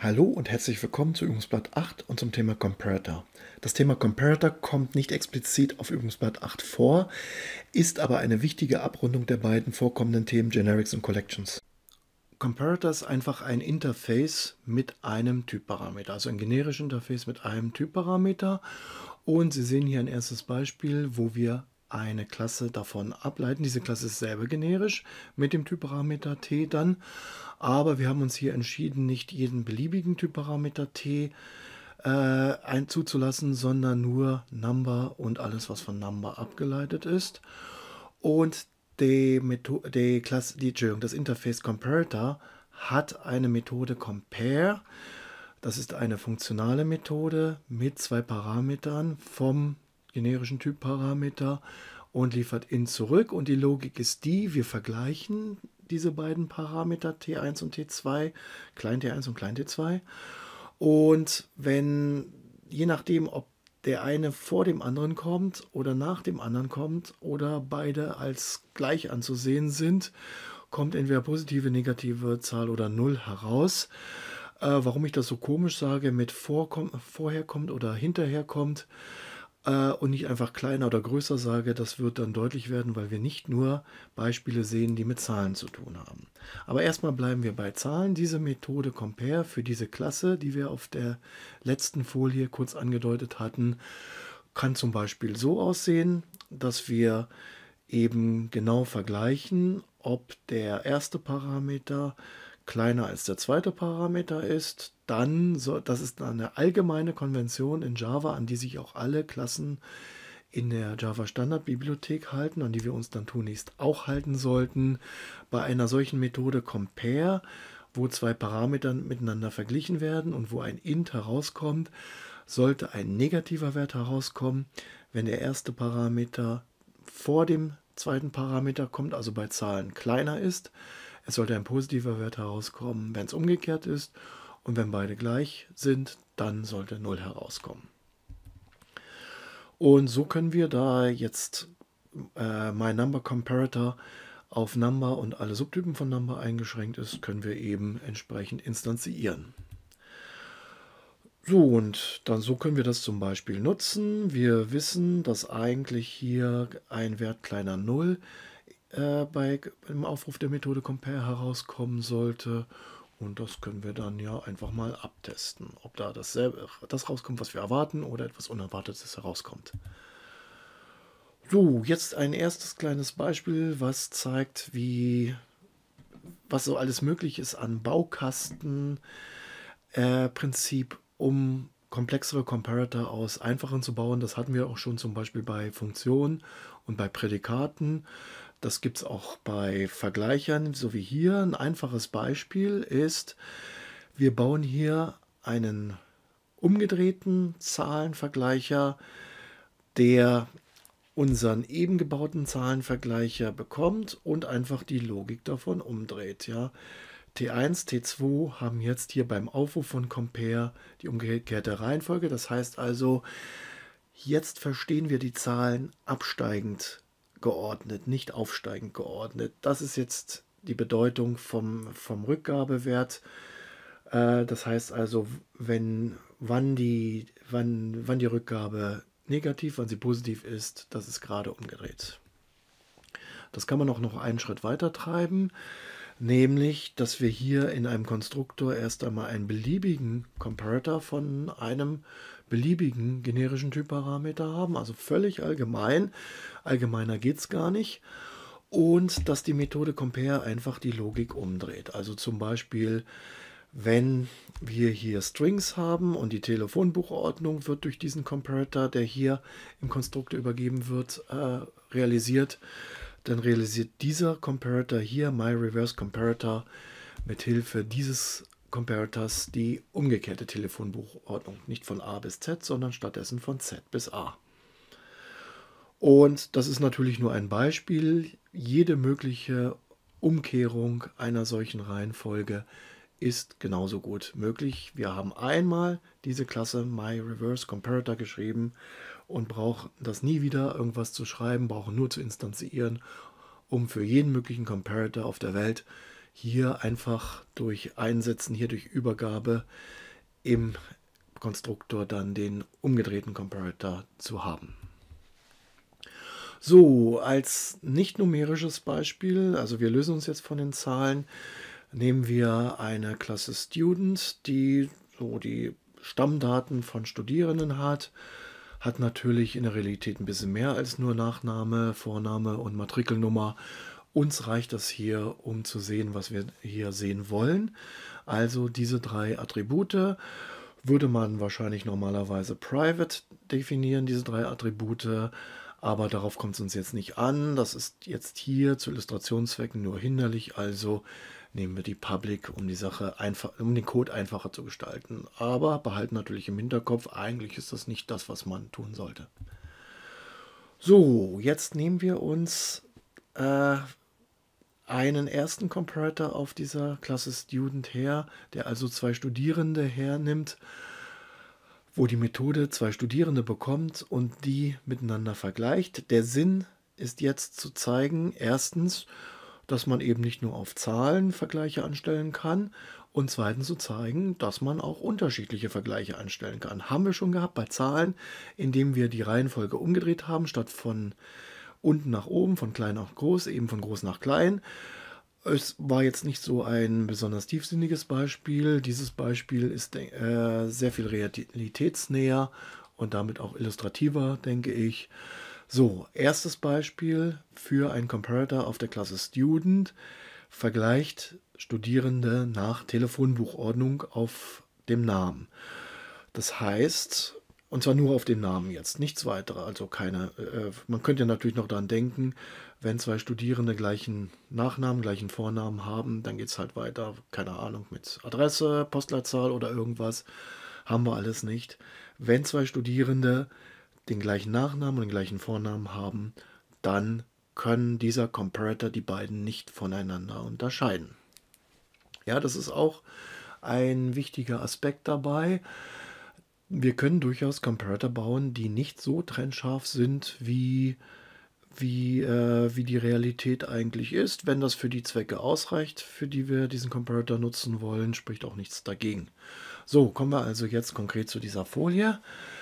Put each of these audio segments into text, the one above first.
Hallo und herzlich willkommen zu Übungsblatt 8 und zum Thema Comparator. Das Thema Comparator kommt nicht explizit auf Übungsblatt 8 vor, ist aber eine wichtige Abrundung der beiden vorkommenden Themen Generics und Collections. Comparator ist einfach ein Interface mit einem Typparameter, also ein generisches Interface mit einem Typparameter. Und Sie sehen hier ein erstes Beispiel, wo wir eine Klasse davon ableiten. Diese Klasse ist selber generisch mit dem Typparameter t dann, aber wir haben uns hier entschieden, nicht jeden beliebigen Typparameter t zuzulassen, sondern nur Number und alles, was von Number abgeleitet ist. Und das Interface Comparator hat eine Methode Compare. Das ist eine funktionale Methode mit zwei Parametern vom generischen Typparameter und liefert int zurück. Und die Logik ist die, wir vergleichen diese beiden Parameter t1 und t2, klein t1 und klein t2. Und je nachdem, ob der eine vor dem anderen kommt oder nach dem anderen kommt oder beide als gleich anzusehen sind, kommt entweder positive, negative Zahl oder 0 heraus. Warum ich das so komisch sage, mit vorher kommt oder hinterher kommt und nicht einfach kleiner oder größer sage, das wird dann deutlich werden, weil wir nicht nur Beispiele sehen, die mit Zahlen zu tun haben. Aber erstmal bleiben wir bei Zahlen. Diese Methode Compare für diese Klasse, die wir auf der letzten Folie kurz angedeutet hatten, kann zum Beispiel so aussehen, dass wir eben genau vergleichen, ob der erste Parameter kleiner als der zweite Parameter ist. Das ist eine allgemeine Konvention in Java, an die sich auch alle Klassen in der Java Standardbibliothek halten, an die wir uns dann tunlichst auch halten sollten. Bei einer solchen Methode Compare, wo zwei Parameter miteinander verglichen werden und wo ein int herauskommt, sollte ein negativer Wert herauskommen, wenn der erste Parameter vor dem zweiten Parameter kommt, also bei Zahlen kleiner ist. Es sollte ein positiver Wert herauskommen, wenn es umgekehrt ist. Und wenn beide gleich sind, dann sollte 0 herauskommen. Und so können wir, da jetzt MyNumberComparator auf Number und alle Subtypen von Number eingeschränkt ist, können wir eben entsprechend instanzieren. So, und dann so können wir das zum Beispiel nutzen. Wir wissen, dass eigentlich hier ein Wert kleiner 0 beim Aufruf der Methode Compare herauskommen sollte. Und das können wir dann ja einfach mal abtesten, ob da das rauskommt, was wir erwarten, oder etwas Unerwartetes herauskommt. So, jetzt ein erstes kleines Beispiel, was zeigt, was so alles möglich ist an Baukastenprinzip, um komplexere Comparator aus einfachen zu bauen. Das hatten wir auch schon zum Beispiel bei Funktionen und bei Prädikaten. Das gibt es auch bei Vergleichern, so wie hier. Ein einfaches Beispiel ist, wir bauen hier einen umgedrehten Zahlenvergleicher, der unseren eben gebauten Zahlenvergleicher bekommt und einfach die Logik davon umdreht. Ja. T1, T2 haben jetzt hier beim Aufruf von Compare die umgekehrte Reihenfolge. Das heißt also, jetzt verstehen wir die Zahlen absteigend geordnet, nicht aufsteigend geordnet. Das ist jetzt die Bedeutung vom Rückgabewert. Das heißt also, wann die Rückgabe negativ, wann sie positiv ist, das ist gerade umgedreht. Das kann man auch noch einen Schritt weiter treiben, nämlich, dass wir hier in einem Konstruktor erst einmal einen beliebigen Comparator von einem beliebigen generischen Typparameter haben, also völlig allgemein. Allgemeiner geht es gar nicht. Und dass die Methode Compare einfach die Logik umdreht. Also zum Beispiel, wenn wir hier Strings haben und die Telefonbuchordnung wird durch diesen Comparator, der hier im Konstruktor übergeben wird, realisiert, dann realisiert dieser Comparator hier, MyReverseComparator, mit Hilfe dieses Comparators die umgekehrte Telefonbuchordnung. Nicht von A bis Z, sondern stattdessen von Z bis A. Und das ist natürlich nur ein Beispiel. Jede mögliche Umkehrung einer solchen Reihenfolge ist genauso gut möglich. Wir haben einmal diese Klasse MyReverseComparator geschrieben und brauchen das nie wieder irgendwas zu schreiben, brauchen nur zu instanzieren, um für jeden möglichen Comparator auf der Welt hier einfach durch Einsetzen, hier durch Übergabe im Konstruktor dann den umgedrehten Comparator zu haben. So, als nicht numerisches Beispiel, also wir lösen uns jetzt von den Zahlen, nehmen wir eine Klasse Student, die so die Stammdaten von Studierenden hat natürlich in der Realität ein bisschen mehr als nur Nachname, Vorname und Matrikelnummer. Uns reicht das hier, um zu sehen, was wir hier sehen wollen. Also diese 3 Attribute würde man wahrscheinlich normalerweise private definieren, diese 3 Attribute. Aber darauf kommt es uns jetzt nicht an. Das ist jetzt hier zu Illustrationszwecken nur hinderlich. Also nehmen wir die Public, um die Sache einfach, um den Code einfacher zu gestalten. Aber behalten natürlich im Hinterkopf, eigentlich ist das nicht das, was man tun sollte. So, jetzt nehmen wir uns einen ersten Comparator auf dieser Klasse Student her, der also 2 Studierende hernimmt, wo die Methode 2 Studierende bekommt und die miteinander vergleicht. Der Sinn ist jetzt zu zeigen, erstens, dass man eben nicht nur auf Zahlen Vergleiche anstellen kann und zweitens zu zeigen, dass man auch unterschiedliche Vergleiche anstellen kann. Haben wir schon gehabt bei Zahlen, indem wir die Reihenfolge umgedreht haben, statt von unten nach oben, von klein nach groß, eben von groß nach klein. Es war jetzt nicht so ein besonders tiefsinniges Beispiel. Dieses Beispiel ist sehr viel realitätsnäher und damit auch illustrativer, denke ich. So, erstes Beispiel für einen Comparator auf der Klasse Student vergleicht Studierende nach Telefonbuchordnung auf dem Namen. Das heißt, und zwar nur auf den Namen jetzt, nichts weiter. Also keine, man könnte ja natürlich noch daran denken, wenn 2 Studierende gleichen Nachnamen, gleichen Vornamen haben, dann geht es halt weiter, keine Ahnung, mit Adresse, Postleitzahl oder irgendwas. Haben wir alles nicht. Wenn 2 Studierende den gleichen Nachnamen und den gleichen Vornamen haben, dann können dieser Comparator die beiden nicht voneinander unterscheiden. Ja, das ist auch ein wichtiger Aspekt dabei. Wir können durchaus Comparator bauen, die nicht so trennscharf sind, wie die Realität eigentlich ist. Wenn das für die Zwecke ausreicht, für die wir diesen Comparator nutzen wollen, spricht auch nichts dagegen. So, kommen wir also jetzt konkret zu dieser Folie.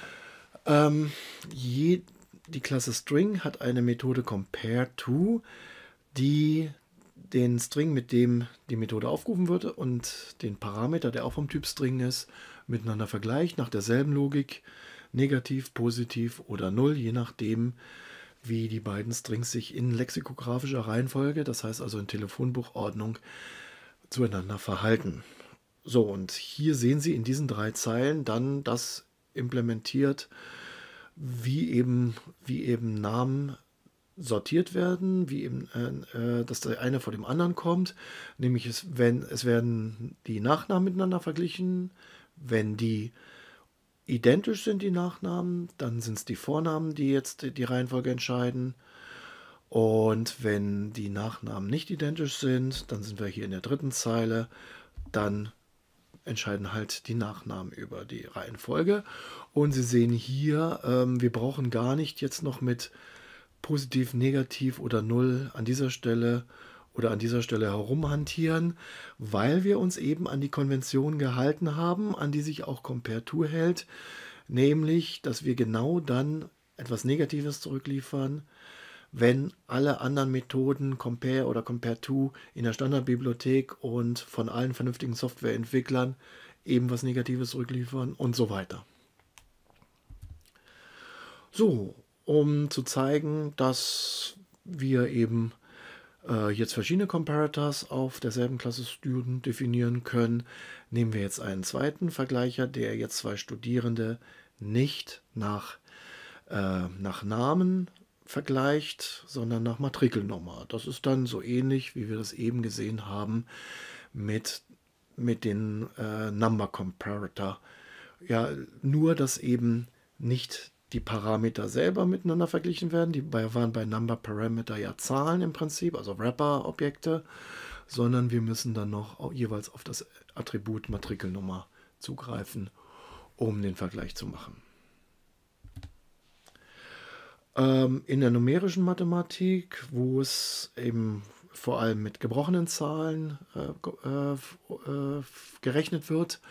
Die Klasse String hat eine Methode compareTo, die den String, mit dem die Methode aufgerufen wird, und den Parameter, der auch vom Typ String ist, miteinander vergleicht, nach derselben Logik, negativ, positiv oder 0, je nachdem, wie die beiden Strings sich in lexikografischer Reihenfolge, das heißt also in Telefonbuchordnung, zueinander verhalten. So, und hier sehen Sie in diesen 3 Zeilen dann das implementiert, wie eben Namen sortiert werden, wie eben, dass der eine vor dem anderen kommt. Nämlich es werden die Nachnamen miteinander verglichen. Wenn die identisch sind, die Nachnamen, dann sind es die Vornamen, die jetzt die Reihenfolge entscheiden. Und wenn die Nachnamen nicht identisch sind, dann sind wir hier in der 3. Zeile, dann entscheiden halt die Nachnamen über die Reihenfolge. Und Sie sehen hier, wir brauchen gar nicht jetzt noch mit positiv, negativ oder 0 an dieser Stelle oder an dieser Stelle herumhantieren, weil wir uns eben an die Konvention gehalten haben, an die sich auch compareTo hält, nämlich, dass wir genau dann etwas Negatives zurückliefern, wenn alle anderen Methoden compare oder compareTo in der Standardbibliothek und von allen vernünftigen Softwareentwicklern eben was Negatives zurückliefern und so weiter. So, um zu zeigen, dass wir eben jetzt verschiedene Comparators auf derselben Klasse Student definieren können, nehmen wir jetzt einen zweiten Vergleicher, der jetzt 2 Studierende nicht nach Namen vergleicht, sondern nach Matrikelnummer. Das ist dann so ähnlich, wie wir das eben gesehen haben mit den Number Comparator. Ja, nur, dass eben nicht die Parameter selber miteinander verglichen werden. Die waren bei Number Parameter ja Zahlen im Prinzip, also Wrapper-Objekte, sondern wir müssen dann noch jeweils auf das Attribut Matrikelnummer zugreifen, um den Vergleich zu machen. In der numerischen Mathematik, wo es eben vor allem mit gebrochenen Zahlen gerechnet wird,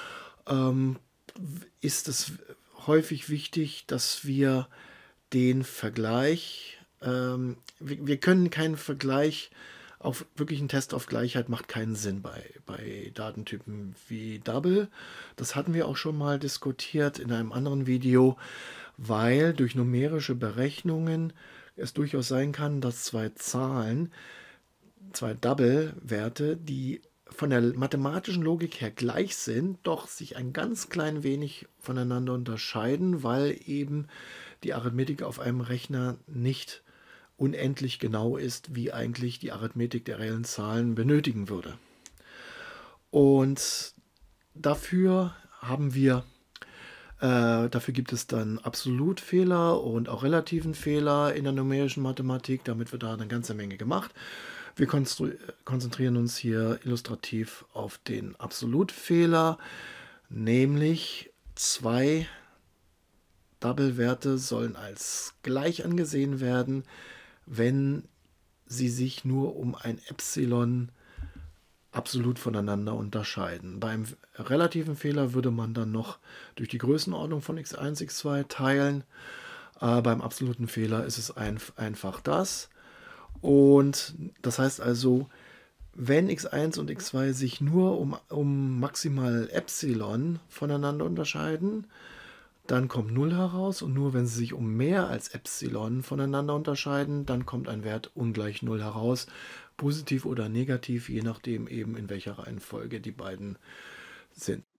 ist es häufig wichtig, dass wir den Vergleich, wir können keinen Vergleich auf wirklich einen Test auf Gleichheit macht keinen Sinn bei Datentypen wie Double. Das hatten wir auch schon mal diskutiert in einem anderen Video, weil durch numerische Berechnungen es durchaus sein kann, dass zwei Zahlen, zwei Double-Werte, die von der mathematischen Logik her gleich sind, doch sich ein ganz klein wenig voneinander unterscheiden, weil eben die Arithmetik auf einem Rechner nicht unendlich genau ist, wie eigentlich die Arithmetik der reellen Zahlen benötigen würde. Und dafür dafür gibt es dann Absolutfehler und auch relativen Fehler in der numerischen Mathematik. Damit wird da eine ganze Menge gemacht. Wir konzentrieren uns hier illustrativ auf den Absolutfehler, nämlich zwei Double-Werte sollen als gleich angesehen werden, wenn sie sich nur um ein Epsilon absolut voneinander unterscheiden. Beim relativen Fehler würde man dann noch durch die Größenordnung von x1, x2 teilen. Beim absoluten Fehler ist es einfach das. Und das heißt also, wenn x1 und x2 sich nur um maximal Epsilon voneinander unterscheiden, dann kommt 0 heraus, und nur wenn sie sich um mehr als Epsilon voneinander unterscheiden, dann kommt ein Wert ungleich 0 heraus, positiv oder negativ, je nachdem eben in welcher Reihenfolge die beiden sind.